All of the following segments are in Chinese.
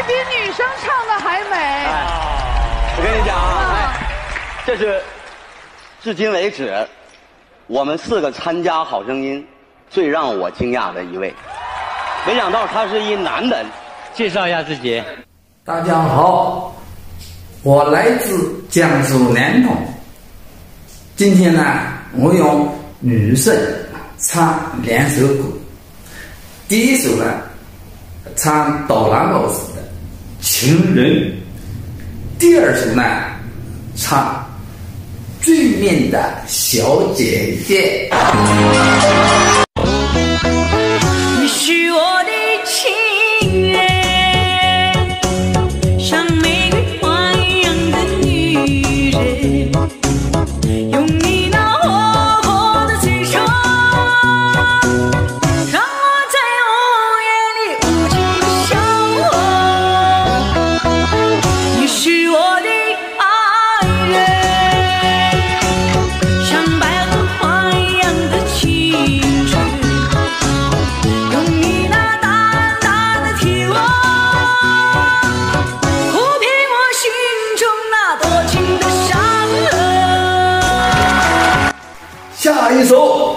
比女生唱的还美。 我跟你讲啊，这是至今为止我们4个参加《好声音》最让我惊讶的一位。没想到他是一男的。 介绍一下自己。 大家好，我来自江苏南通。今天呢，我用女声唱2首歌。第一首呢，唱刀郎老师的《情人》；第二首呢，唱最美的小姐姐。 你是我的情人，像玫瑰花一样的女人，用你那活泼的嘴唇，让我在午夜里无尽的笑容。你是我的爱人，像百合花一样的青春，用你那淡淡的体温，抚平我心中那多情的伤痕。 下一首。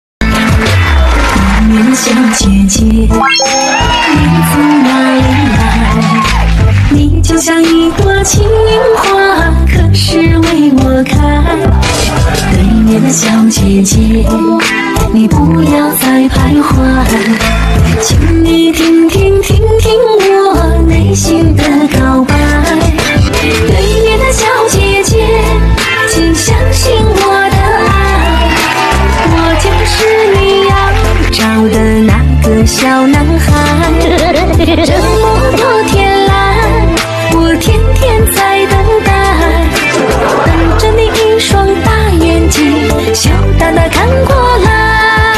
年小姐姐，你从哪里来？你就像一朵情花，可是为我开。对面的小姐姐，你不要再徘徊，请你听听听听我内心的告白。对面的小姐姐，请相信我的爱，我就是你要找的那个小男孩。这么多天来，我天天在等待，等着你一双大眼睛羞答答看过来。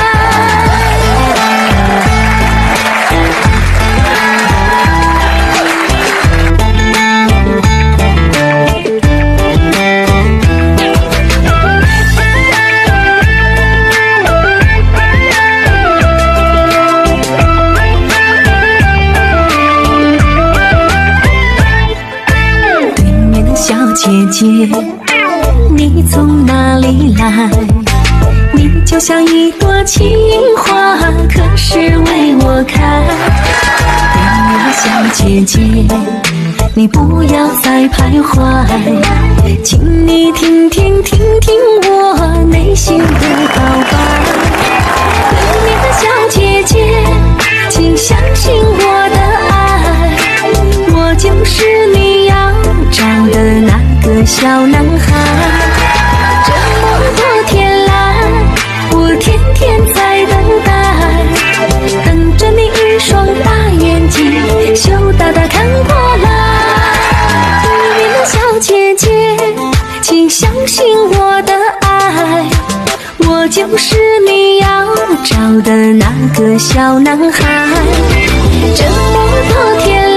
对面的小姐姐，你从哪里来？你就像一朵情花，可是为我开。对面的小姐姐，你不要再徘徊，请你听听听听我内心的告白。对面的小姐姐，请相信我的爱，我就是你要找的那个小男孩。这么多天来，我天天在等待，等着你一双大眼睛羞答答看过来。对面的小姐姐，请相信我的爱，我就是你要找的那个小男孩。这么多天